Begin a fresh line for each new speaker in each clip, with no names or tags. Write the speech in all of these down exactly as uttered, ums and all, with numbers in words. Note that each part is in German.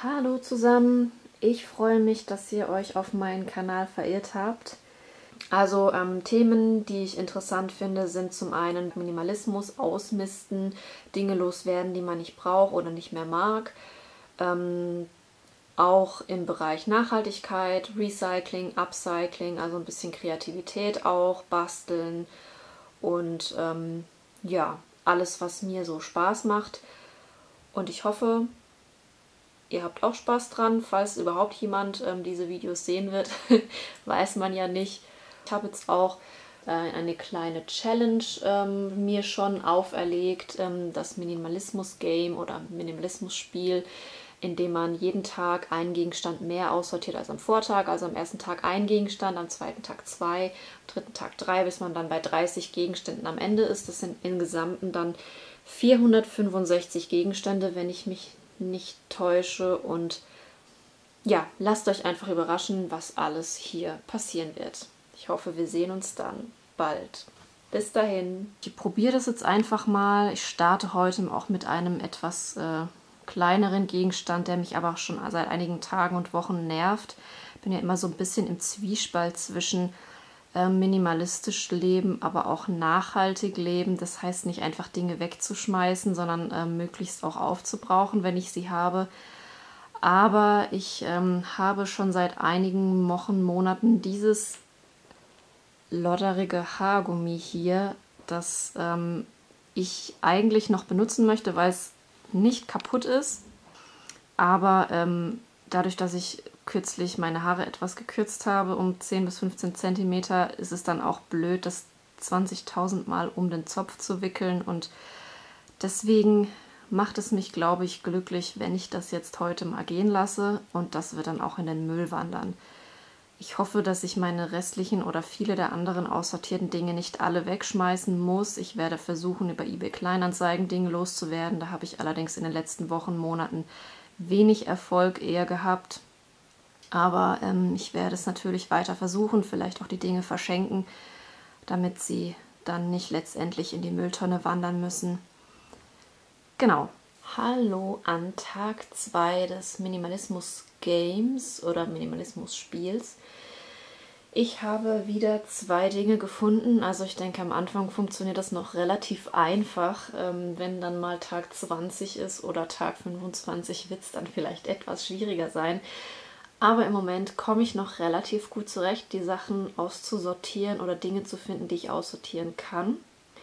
Hallo zusammen, ich freue mich, dass ihr euch auf meinen Kanal verirrt habt. Also ähm, Themen, die ich interessant finde, sind zum einen Minimalismus, Ausmisten, Dinge loswerden, die man nicht braucht oder nicht mehr mag. Ähm, auch im Bereich Nachhaltigkeit, Recycling, Upcycling, also ein bisschen Kreativität auch, Basteln und ähm, ja, alles, was mir so Spaß macht. Und ich hoffe, ihr habt auch Spaß dran, falls überhaupt jemand ähm, diese Videos sehen wird, weiß man ja nicht. Ich habe jetzt auch äh, eine kleine Challenge ähm, mir schon auferlegt, ähm, das Minimalismus-Game oder Minimalismus-Spiel, in dem man jeden Tag einen Gegenstand mehr aussortiert als am Vortag. Also am ersten Tag ein Gegenstand, am zweiten Tag zwei, am dritten Tag drei, bis man dann bei dreißig Gegenständen am Ende ist. Das sind insgesamt dann vierhundertfünfundsechzig Gegenstände, wenn ich mich nicht täusche. Und ja, lasst euch einfach überraschen, was alles hier passieren wird. Ich hoffe, wir sehen uns dann bald. Bis dahin. Ich probiere das jetzt einfach mal. Ich starte heute auch mit einem etwas äh, kleineren Gegenstand, der mich aber auch schon seit einigen Tagen und Wochen nervt. Ich bin ja immer so ein bisschen im Zwiespalt zwischen äh, minimalistisch leben, aber auch nachhaltig leben. Das heißt nicht einfach Dinge wegzuschmeißen, sondern äh, möglichst auch aufzubrauchen, wenn ich sie habe. Aber ich ähm, habe schon seit einigen Wochen, Monaten dieses lodderige Haargummi hier, das ähm, ich eigentlich noch benutzen möchte, weil es nicht kaputt ist. Aber ähm, dadurch, dass ich kürzlich meine Haare etwas gekürzt habe, um zehn bis fünfzehn Zentimeter, ist es dann auch blöd, das zwanzigtausend Mal um den Zopf zu wickeln. Und deswegen macht es mich, glaube ich, glücklich, wenn ich das jetzt heute mal gehen lasse. Und das wird dann auch in den Müll wandern. Ich hoffe, dass ich meine restlichen oder viele der anderen aussortierten Dinge nicht alle wegschmeißen muss. Ich werde versuchen, über eBay Kleinanzeigen Dinge loszuwerden. Da habe ich allerdings in den letzten Wochen, Monaten wenig Erfolg eher gehabt. Aber ähm, ich werde es natürlich weiter versuchen, vielleicht auch die Dinge verschenken, damit sie dann nicht letztendlich in die Mülltonne wandern müssen. Genau. Hallo an Tag zwei des Minimalismus-Games oder Minimalismus-Spiels. Ich habe wieder zwei Dinge gefunden. Also ich denke, am Anfang funktioniert das noch relativ einfach. Ähm, wenn dann mal Tag zwanzig ist oder Tag fünfundzwanzig, wird es dann vielleicht etwas schwieriger sein. Aber im Moment komme ich noch relativ gut zurecht, die Sachen auszusortieren oder Dinge zu finden, die ich aussortieren kann.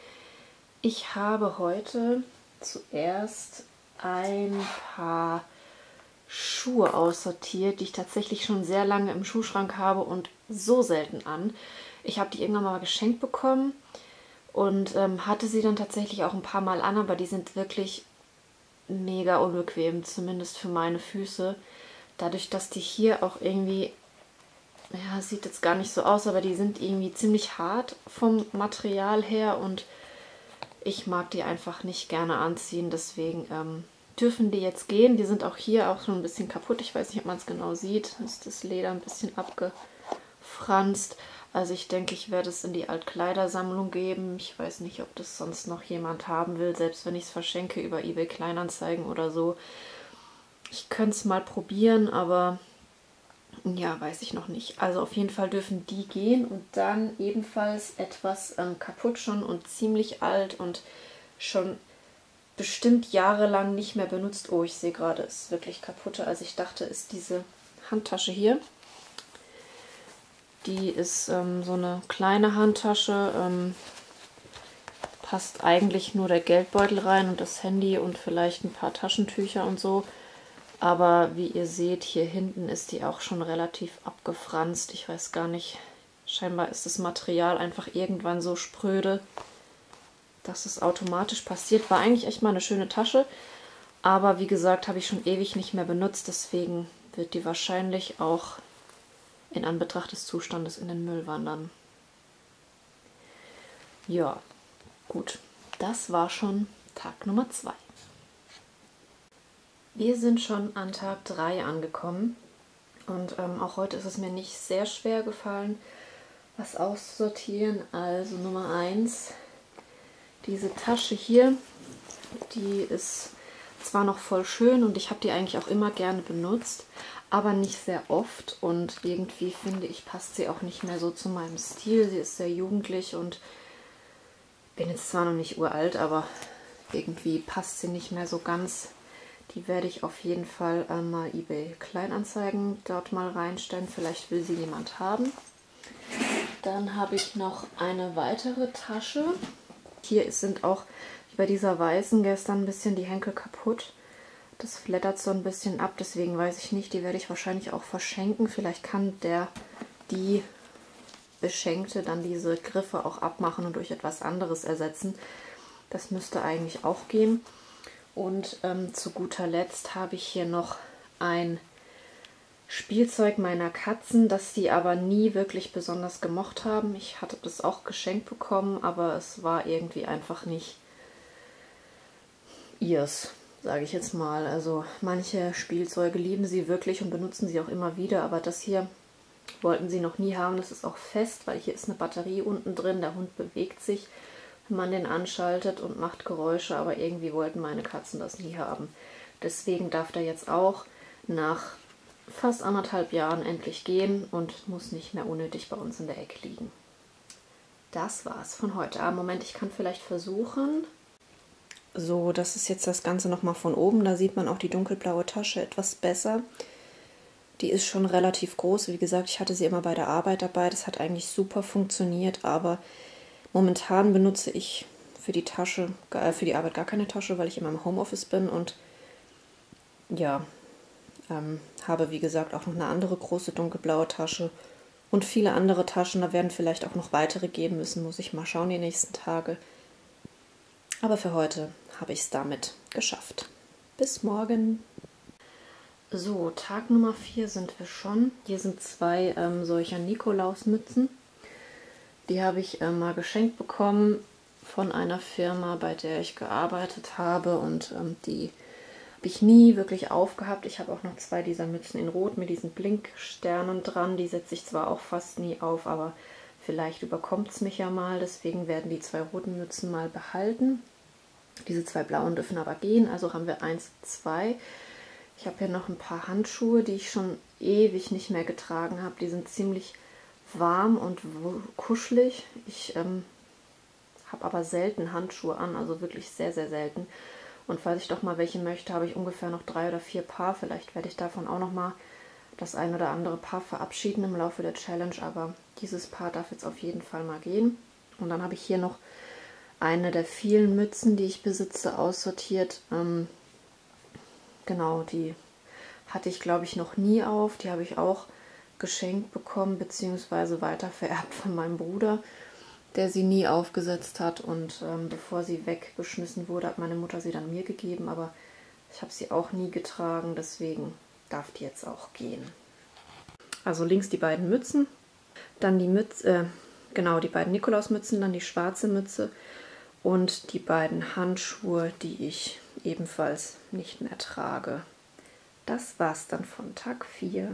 Ich habe heute zuerst ein paar Schuhe aussortiert, die ich tatsächlich schon sehr lange im Schuhschrank habe und so selten an. Ich habe die irgendwann mal geschenkt bekommen und ähm, hatte sie dann tatsächlich auch ein paar Mal an, aber die sind wirklich mega unbequem, zumindest für meine Füße. Dadurch, dass die hier auch irgendwie, ja, sieht jetzt gar nicht so aus, aber die sind irgendwie ziemlich hart vom Material her und ich mag die einfach nicht gerne anziehen, deswegen ähm, dürfen die jetzt gehen. Die sind auch hier auch schon ein bisschen kaputt. Ich weiß nicht, ob man es genau sieht. Ist das Leder ein bisschen abgefranst. Also ich denke, ich werde es in die Altkleidersammlung geben. Ich weiß nicht, ob das sonst noch jemand haben will, selbst wenn ich es verschenke über eBay Kleinanzeigen oder so. Ich könnte es mal probieren, aber ja, weiß ich noch nicht. Also auf jeden Fall dürfen die gehen und dann ebenfalls etwas ähm, kaputt schon und ziemlich alt und schon bestimmt jahrelang nicht mehr benutzt. Oh, ich sehe gerade, es ist wirklich kaputter, als ich dachte, ist diese Handtasche hier. Die ist ähm, so eine kleine Handtasche, ähm, passt eigentlich nur der Geldbeutel rein und das Handy und vielleicht ein paar Taschentücher und so. Aber wie ihr seht, hier hinten ist die auch schon relativ abgefranst. Ich weiß gar nicht, scheinbar ist das Material einfach irgendwann so spröde, dass es automatisch passiert. War eigentlich echt mal eine schöne Tasche, aber wie gesagt, habe ich schon ewig nicht mehr benutzt. Deswegen wird die wahrscheinlich auch in Anbetracht des Zustandes in den Müll wandern. Ja, gut. Das war schon Tag Nummer zwei. Wir sind schon an Tag drei angekommen und ähm, auch heute ist es mir nicht sehr schwer gefallen, was auszusortieren. Also Nummer eins, diese Tasche hier, die ist zwar noch voll schön und ich habe die eigentlich auch immer gerne benutzt, aber nicht sehr oft. Und irgendwie finde ich, passt sie auch nicht mehr so zu meinem Stil. Sie ist sehr jugendlich und bin jetzt zwar noch nicht uralt, aber irgendwie passt sie nicht mehr so ganz. Die werde ich auf jeden Fall äh, mal eBay Kleinanzeigen dort mal reinstellen. Vielleicht will sie jemand haben. Dann habe ich noch eine weitere Tasche. Hier sind auch wie bei dieser weißen gestern ein bisschen die Henkel kaputt. Das flattert so ein bisschen ab, deswegen weiß ich nicht. Die werde ich wahrscheinlich auch verschenken. Vielleicht kann der, die Beschenkte dann diese Griffe auch abmachen und durch etwas anderes ersetzen. Das müsste eigentlich auch gehen. Und ähm, zu guter Letzt habe ich hier noch ein Spielzeug meiner Katzen, das sie aber nie wirklich besonders gemocht haben. Ich hatte das auch geschenkt bekommen, aber es war irgendwie einfach nicht ihrs, sage ich jetzt mal. Also manche Spielzeuge lieben sie wirklich und benutzen sie auch immer wieder, aber das hier wollten sie noch nie haben. Das ist auch fest, weil hier ist eine Batterie unten drin. Der Hund bewegt sich, wenn man den anschaltet und macht Geräusche, aber irgendwie wollten meine Katzen das nie haben. Deswegen darf der jetzt auch nach fast anderthalb Jahren endlich gehen und muss nicht mehr unnötig bei uns in der Ecke liegen. Das war's von heute. Ah, Moment, ich kann vielleicht versuchen. So, das ist jetzt das Ganze nochmal von oben. Da sieht man auch die dunkelblaue Tasche etwas besser. Die ist schon relativ groß. Wie gesagt, ich hatte sie immer bei der Arbeit dabei. Das hat eigentlich super funktioniert, aber momentan benutze ich für die Tasche, äh, für die Arbeit gar keine Tasche, weil ich immer im Homeoffice bin und ja, ähm, habe wie gesagt auch noch eine andere große dunkelblaue Tasche und viele andere Taschen. Da werden vielleicht auch noch weitere geben müssen, muss ich mal schauen die nächsten Tage. Aber für heute habe ich es damit geschafft. Bis morgen. So, Tag Nummer vier sind wir schon. Hier sind zwei ähm, solcher Nikolausmützen. Die habe ich äh, mal geschenkt bekommen von einer Firma, bei der ich gearbeitet habe. Und ähm, die habe ich nie wirklich aufgehabt. Ich habe auch noch zwei dieser Mützen in Rot mit diesen Blinksternen dran. Die setze ich zwar auch fast nie auf, aber vielleicht überkommt es mich ja mal. Deswegen werden die zwei roten Mützen mal behalten. Diese zwei blauen dürfen aber gehen. Also haben wir eins, zwei. Ich habe hier noch ein paar Handschuhe, die ich schon ewig nicht mehr getragen habe. Die sind ziemlich warm und kuschelig. Ich ähm, habe aber selten Handschuhe an, also wirklich sehr, sehr selten. Und falls ich doch mal welche möchte, habe ich ungefähr noch drei oder vier Paar. Vielleicht werde ich davon auch noch mal das ein oder andere Paar verabschieden im Laufe der Challenge, aber dieses Paar darf jetzt auf jeden Fall mal gehen. Und dann habe ich hier noch eine der vielen Mützen, die ich besitze, aussortiert. Ähm, genau, die hatte ich, glaube ich, noch nie auf. Die habe ich auch geschenkt bekommen, beziehungsweise weitervererbt von meinem Bruder, der sie nie aufgesetzt hat. Und ähm, bevor sie weggeschmissen wurde, hat meine Mutter sie dann mir gegeben, aber ich habe sie auch nie getragen, deswegen darf die jetzt auch gehen. Also links die beiden Mützen, dann die Mütze, äh, genau, die beiden Nikolausmützen, dann die schwarze Mütze und die beiden Handschuhe, die ich ebenfalls nicht mehr trage. Das war's dann von Tag vier.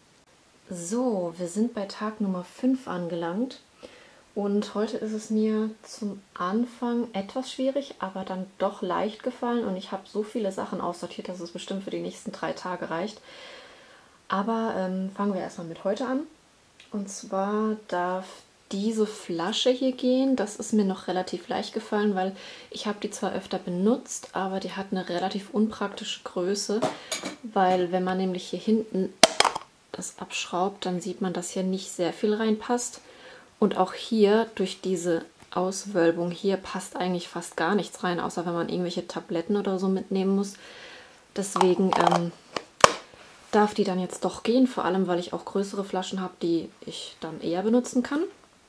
So, wir sind bei Tag Nummer fünf angelangt und heute ist es mir zum Anfang etwas schwierig, aber dann doch leicht gefallen und ich habe so viele Sachen aussortiert, dass es bestimmt für die nächsten drei Tage reicht. Aber ähm, fangen wir erstmal mit heute an. Und zwar darf diese Flasche hier gehen. Das ist mir noch relativ leicht gefallen, weil ich habe die zwar öfter benutzt, aber die hat eine relativ unpraktische Größe, weil wenn man nämlich hier hinten das abschraubt, dann sieht man, dass hier nicht sehr viel reinpasst. Und auch hier durch diese Auswölbung hier passt eigentlich fast gar nichts rein, außer wenn man irgendwelche Tabletten oder so mitnehmen muss. Deswegen ähm, darf die dann jetzt doch gehen, vor allem weil ich auch größere Flaschen habe, die ich dann eher benutzen kann.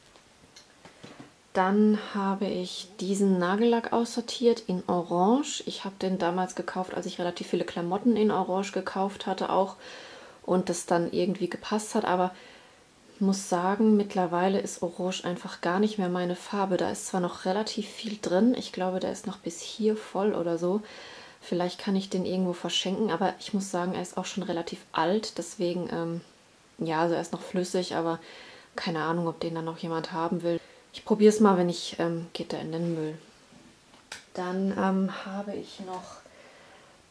Dann habe ich diesen Nagellack aussortiert in Orange. Ich habe den damals gekauft, als ich relativ viele Klamotten in Orange gekauft hatte auch und das dann irgendwie gepasst hat, aber ich muss sagen, mittlerweile ist Orange einfach gar nicht mehr meine Farbe. Da ist zwar noch relativ viel drin, ich glaube, der ist noch bis hier voll oder so. Vielleicht kann ich den irgendwo verschenken, aber ich muss sagen, er ist auch schon relativ alt, deswegen, ähm, ja, also er ist noch flüssig, aber keine Ahnung, ob den dann noch jemand haben will. Ich probiere es mal, wenn ich, ähm, geht er in den Müll. Dann ähm, habe ich noch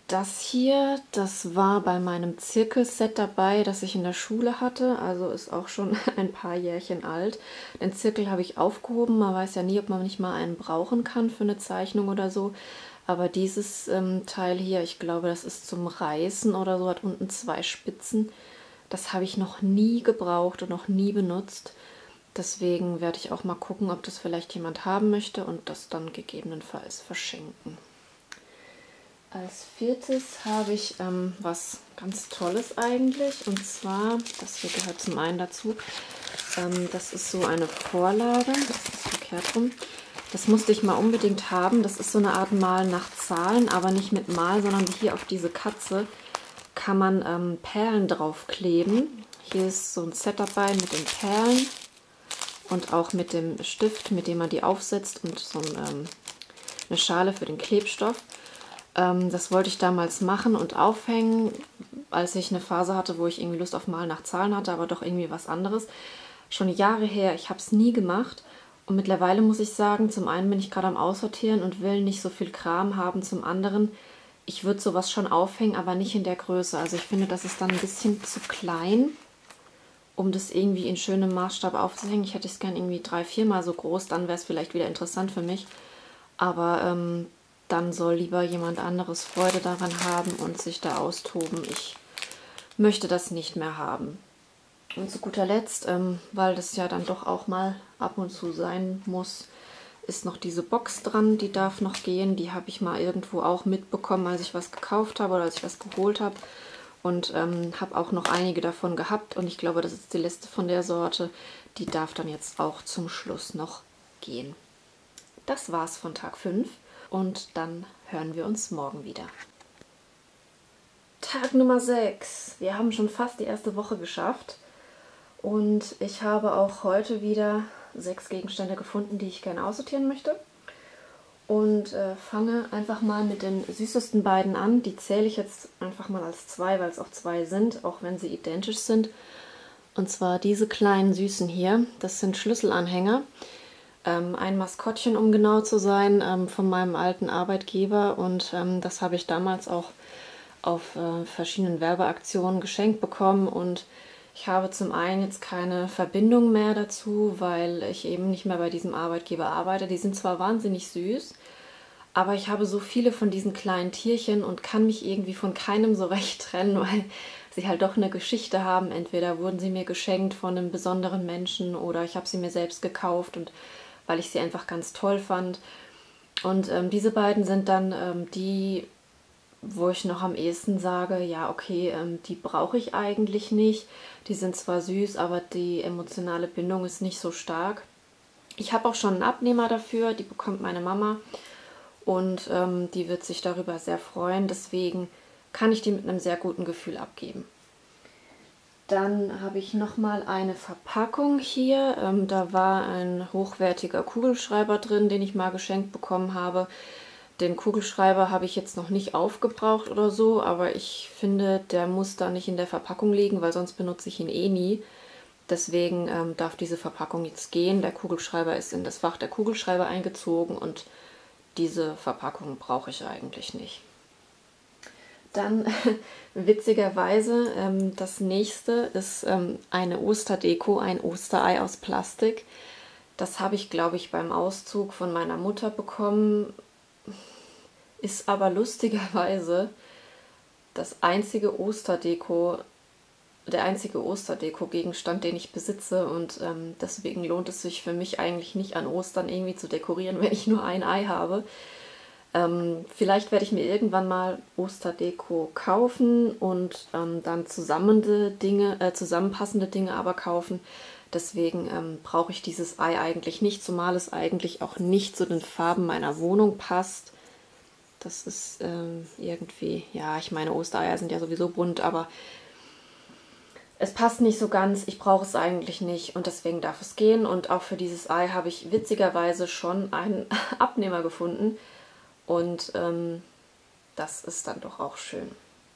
Das hier, das war bei meinem Zirkelset dabei, das ich in der Schule hatte. Also ist auch schon ein paar Jährchen alt. Den Zirkel habe ich aufgehoben. Man weiß ja nie, ob man nicht mal einen brauchen kann für eine Zeichnung oder so. Aber dieses ähm, Teil hier, ich glaube, das ist zum Reißen oder so, hat unten zwei Spitzen. Das habe ich noch nie gebraucht und noch nie benutzt. Deswegen werde ich auch mal gucken, ob das vielleicht jemand haben möchte und das dann gegebenenfalls verschenken. Als viertes habe ich ähm, was ganz Tolles eigentlich, und zwar, das hier gehört zum einen dazu, ähm, das ist so eine Vorlage, das ist verkehrt rum, das musste ich mal unbedingt haben, das ist so eine Art Mal nach Zahlen, aber nicht mit Mal, sondern hier auf diese Katze kann man ähm, Perlen draufkleben. Hier ist so ein Set dabei mit den Perlen und auch mit dem Stift, mit dem man die aufsetzt, und so ein, ähm, eine Schale für den Klebstoff. Das wollte ich damals machen und aufhängen, als ich eine Phase hatte, wo ich irgendwie Lust auf Malen nach Zahlen hatte, aber doch irgendwie was anderes. Schon Jahre her, ich habe es nie gemacht. Und mittlerweile muss ich sagen, zum einen bin ich gerade am Aussortieren und will nicht so viel Kram haben. Zum anderen, ich würde sowas schon aufhängen, aber nicht in der Größe. Also ich finde, das ist dann ein bisschen zu klein, um das irgendwie in schönem Maßstab aufzuhängen. Ich hätte es gern irgendwie drei, viermal so groß, dann wäre es vielleicht wieder interessant für mich. Aber ähm, dann soll lieber jemand anderes Freude daran haben und sich da austoben. Ich möchte das nicht mehr haben. Und zu guter Letzt, ähm, weil das ja dann doch auch mal ab und zu sein muss, ist noch diese Box dran. Die darf noch gehen. Die habe ich mal irgendwo auch mitbekommen, als ich was gekauft habe oder als ich was geholt habe. Und ähm, habe auch noch einige davon gehabt. Und ich glaube, das ist die letzte von der Sorte. Die darf dann jetzt auch zum Schluss noch gehen. Das war's von Tag fünf. Und dann hören wir uns morgen wieder. Tag Nummer sechs. Wir haben schon fast die erste Woche geschafft. Und ich habe auch heute wieder sechs Gegenstände gefunden, die ich gerne aussortieren möchte. Und äh, fange einfach mal mit den süßesten beiden an. Die zähle ich jetzt einfach mal als zwei, weil es auch zwei sind, auch wenn sie identisch sind. Und zwar diese kleinen Süßen hier. Das sind Schlüsselanhänger. Ein Maskottchen, um genau zu sein, ähm, von meinem alten Arbeitgeber, und ähm, das habe ich damals auch auf äh, verschiedenen Werbeaktionen geschenkt bekommen, und ich habe zum einen jetzt keine Verbindung mehr dazu, weil ich eben nicht mehr bei diesem Arbeitgeber arbeite. Die sind zwar wahnsinnig süß, aber ich habe so viele von diesen kleinen Tierchen und kann mich irgendwie von keinem so recht trennen, weil sie halt doch eine Geschichte haben. Entweder wurden sie mir geschenkt von einem besonderen Menschen oder ich habe sie mir selbst gekauft, und weil ich sie einfach ganz toll fand. Und ähm, diese beiden sind dann ähm, die, wo ich noch am ehesten sage, ja okay, ähm, die brauche ich eigentlich nicht. Die sind zwar süß, aber die emotionale Bindung ist nicht so stark. Ich habe auch schon einen Abnehmer dafür, die bekommt meine Mama, und ähm, die wird sich darüber sehr freuen. Deswegen kann ich die mit einem sehr guten Gefühl abgeben. Dann habe ich nochmal eine Verpackung hier. Ähm, da war ein hochwertiger Kugelschreiber drin, den ich mal geschenkt bekommen habe. Den Kugelschreiber habe ich jetzt noch nicht aufgebraucht oder so, aber ich finde, der muss da nicht in der Verpackung liegen, weil sonst benutze ich ihn eh nie. Deswegen ähm, darf diese Verpackung jetzt gehen. Der Kugelschreiber ist in das Fach der Kugelschreiber eingezogen und diese Verpackung brauche ich eigentlich nicht. Dann witzigerweise, ähm, das nächste ist ähm, eine Osterdeko, ein Osterei aus Plastik. Das habe ich, glaube ich, beim Auszug von meiner Mutter bekommen. Ist aber lustigerweise das einzige Osterdeko, der einzige Osterdeko-Gegenstand, den ich besitze. Und ähm, deswegen lohnt es sich für mich eigentlich nicht, an Ostern irgendwie zu dekorieren, wenn ich nur ein Ei habe. Ähm, vielleicht werde ich mir irgendwann mal Osterdeko kaufen und ähm, dann zusammenhängende Dinge, äh, zusammenpassende Dinge aber kaufen. Deswegen ähm, brauche ich dieses Ei eigentlich nicht, zumal es eigentlich auch nicht zu den Farben meiner Wohnung passt. Das ist ähm, irgendwie, ja, ich meine, Ostereier sind ja sowieso bunt, aber es passt nicht so ganz. Ich brauche es eigentlich nicht und deswegen darf es gehen. Und auch für dieses Ei habe ich witzigerweise schon einen Abnehmer gefunden. Und ähm, das ist dann doch auch schön.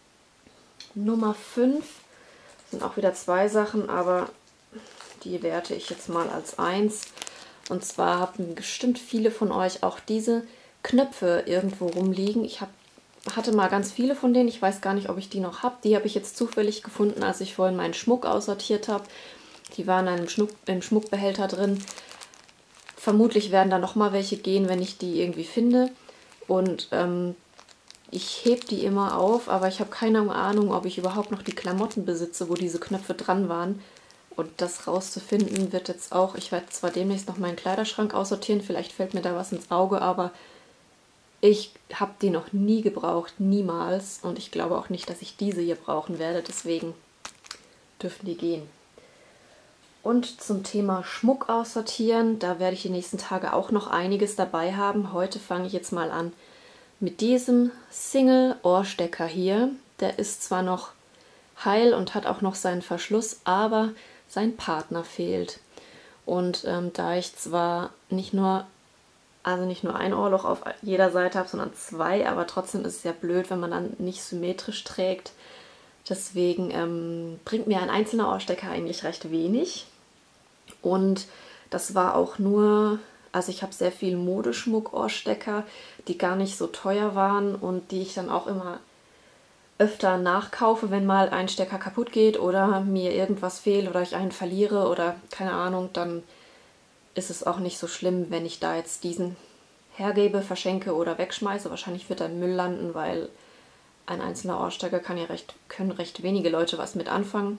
Nummer fünf sind auch wieder zwei Sachen, aber die werte ich jetzt mal als eins. Und zwar haben bestimmt viele von euch auch diese Knöpfe irgendwo rumliegen. Ich habe hatte mal ganz viele von denen. Ich weiß gar nicht, ob ich die noch habe. Die habe ich jetzt zufällig gefunden, als ich vorhin meinen Schmuck aussortiert habe. Die waren in einem Schmuck, im Schmuckbehälter drin. Vermutlich werden da noch mal welche gehen, wenn ich die irgendwie finde. Und ähm, ich hebe die immer auf, aber ich habe keine Ahnung, ob ich überhaupt noch die Klamotten besitze, wo diese Knöpfe dran waren. Und das rauszufinden wird jetzt auch, ich werde zwar demnächst noch meinen Kleiderschrank aussortieren, vielleicht fällt mir da was ins Auge, aber ich habe die noch nie gebraucht, niemals. Und ich glaube auch nicht, dass ich diese hier brauchen werde, deswegen dürfen die gehen. Und zum Thema Schmuck aussortieren, da werde ich die nächsten Tage auch noch einiges dabei haben. Heute fange ich jetzt mal an mit diesem Single-Ohrstecker hier. Der ist zwar noch heil und hat auch noch seinen Verschluss, aber sein Partner fehlt. Und ähm, da ich zwar nicht nur, also nicht nur ein Ohrloch auf jeder Seite habe, sondern zwei, aber trotzdem ist es ja blöd, wenn man dann nicht symmetrisch trägt. Deswegen ähm, bringt mir ein einzelner Ohrstecker eigentlich recht wenig. Und das war auch nur, also ich habe sehr viel Modeschmuck-Ohrstecker, die gar nicht so teuer waren und die ich dann auch immer öfter nachkaufe, wenn mal ein Stecker kaputt geht oder mir irgendwas fehlt oder ich einen verliere oder keine Ahnung, dann ist es auch nicht so schlimm, wenn ich da jetzt diesen hergebe, verschenke oder wegschmeiße. Wahrscheinlich wird er im Müll landen, weil ein einzelner Ohrstecker kann ja recht, können recht wenige Leute was mit anfangen.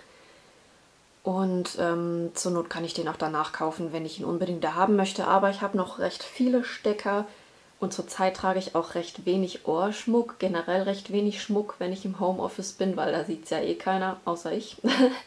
Und ähm, zur Not kann ich den auch danach kaufen, wenn ich ihn unbedingt da haben möchte. Aber ich habe noch recht viele Stecker und zurzeit trage ich auch recht wenig Ohrschmuck, generell recht wenig Schmuck, wenn ich im Homeoffice bin, weil da sieht es ja eh keiner, außer ich.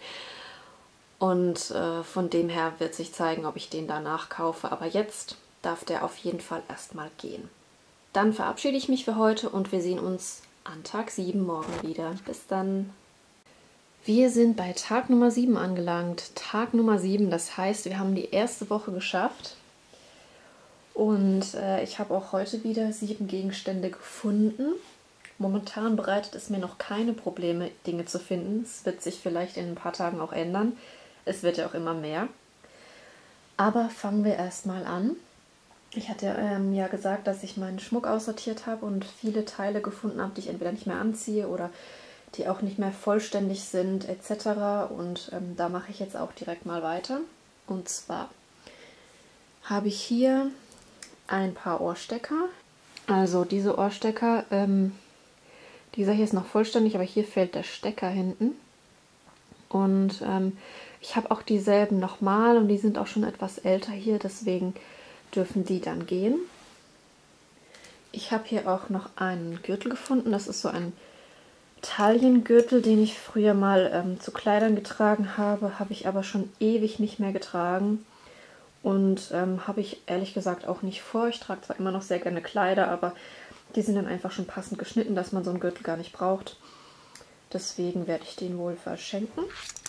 Und äh, von dem her wird sich zeigen, ob ich den danach kaufe. Aber jetzt darf der auf jeden Fall erstmal gehen. Dann verabschiede ich mich für heute und wir sehen uns an Tag sieben morgen wieder. Bis dann. Wir sind bei Tag Nummer sieben angelangt. Tag Nummer sieben, das heißt, wir haben die erste Woche geschafft. Und äh, ich habe auch heute wieder sieben Gegenstände gefunden. Momentan bereitet es mir noch keine Probleme, Dinge zu finden. Es wird sich vielleicht in ein paar Tagen auch ändern. Es wird ja auch immer mehr. Aber fangen wir erstmal an. Ich hatte ähm, ja gesagt, dass ich meinen Schmuck aussortiert habe und viele Teile gefunden habe, die ich entweder nicht mehr anziehe oder die auch nicht mehr vollständig sind et cetera. Und ähm, da mache ich jetzt auch direkt mal weiter. Und zwar habe ich hier ein paar Ohrstecker. Also diese Ohrstecker, ähm, dieser hier ist noch vollständig, aber hier fehlt der Stecker hinten. Und ähm, ich habe auch dieselben nochmal und die sind auch schon etwas älter hier, deswegen dürfen die dann gehen. Ich habe hier auch noch einen Gürtel gefunden. Das ist so ein Taillengürtel, den ich früher mal ähm, zu Kleidern getragen habe, habe ich aber schon ewig nicht mehr getragen und ähm, habe ich ehrlich gesagt auch nicht vor. Ich trage zwar immer noch sehr gerne Kleider, aber die sind dann einfach schon passend geschnitten, dass man so einen Gürtel gar nicht braucht. Deswegen werde ich den wohl verschenken.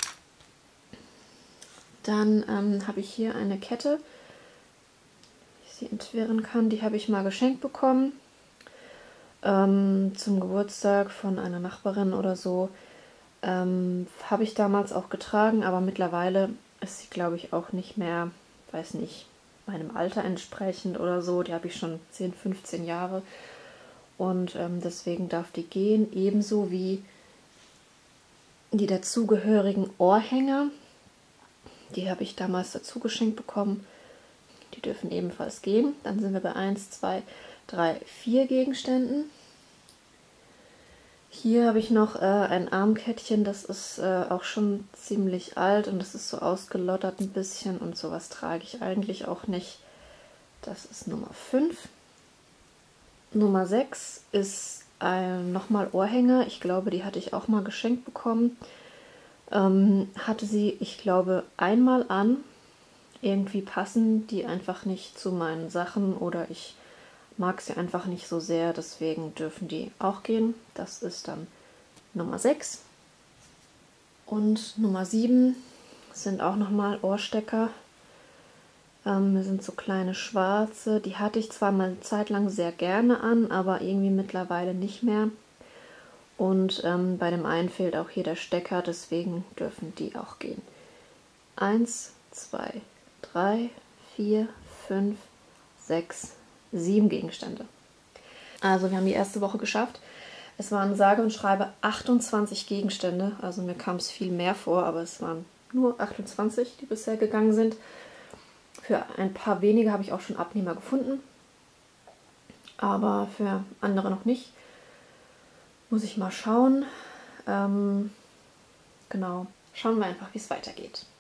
Dann ähm, habe ich hier eine Kette, wie ich sie entwirren kann. Die habe ich mal geschenkt bekommen. Ähm, zum Geburtstag von einer Nachbarin oder so. Ähm, habe ich damals auch getragen, aber mittlerweile ist sie, glaube ich, auch nicht mehr, weiß nicht, meinem Alter entsprechend oder so. Die habe ich schon zehn, fünfzehn Jahre und ähm, deswegen darf die gehen. Ebenso wie die dazugehörigen Ohrhänger. Die habe ich damals dazu geschenkt bekommen. Die dürfen ebenfalls gehen. Dann sind wir bei eins, zwei, drei, vier Gegenständen. Hier habe ich noch äh, ein Armkettchen, das ist äh, auch schon ziemlich alt und das ist so ausgelottert ein bisschen und sowas trage ich eigentlich auch nicht. Das ist Nummer fünf. Nummer sechs ist ein, nochmal Ohrhänger. Ich glaube, die hatte ich auch mal geschenkt bekommen. Ähm, hatte sie, ich glaube, einmal an. Irgendwie passen die einfach nicht zu meinen Sachen oder ich mag sie einfach nicht so sehr, deswegen dürfen die auch gehen. Das ist dann Nummer sechs. Und Nummer sieben sind auch nochmal Ohrstecker. Ähm, das sind so kleine schwarze. Die hatte ich zwar mal eine Zeit lang sehr gerne an, aber irgendwie mittlerweile nicht mehr. Und ähm, bei dem einen fehlt auch hier der Stecker, deswegen dürfen die auch gehen. Eins, zwei, drei, vier, fünf, sechs, sieben Gegenstände. Also wir haben die erste Woche geschafft. Es waren sage und schreibe achtundzwanzig Gegenstände. Also mir kam es viel mehr vor, aber es waren nur achtundzwanzig, die bisher gegangen sind. Für ein paar wenige habe ich auch schon Abnehmer gefunden, aber für andere noch nicht. Muss ich mal schauen. Ähm, genau, schauen wir einfach, wie es weitergeht.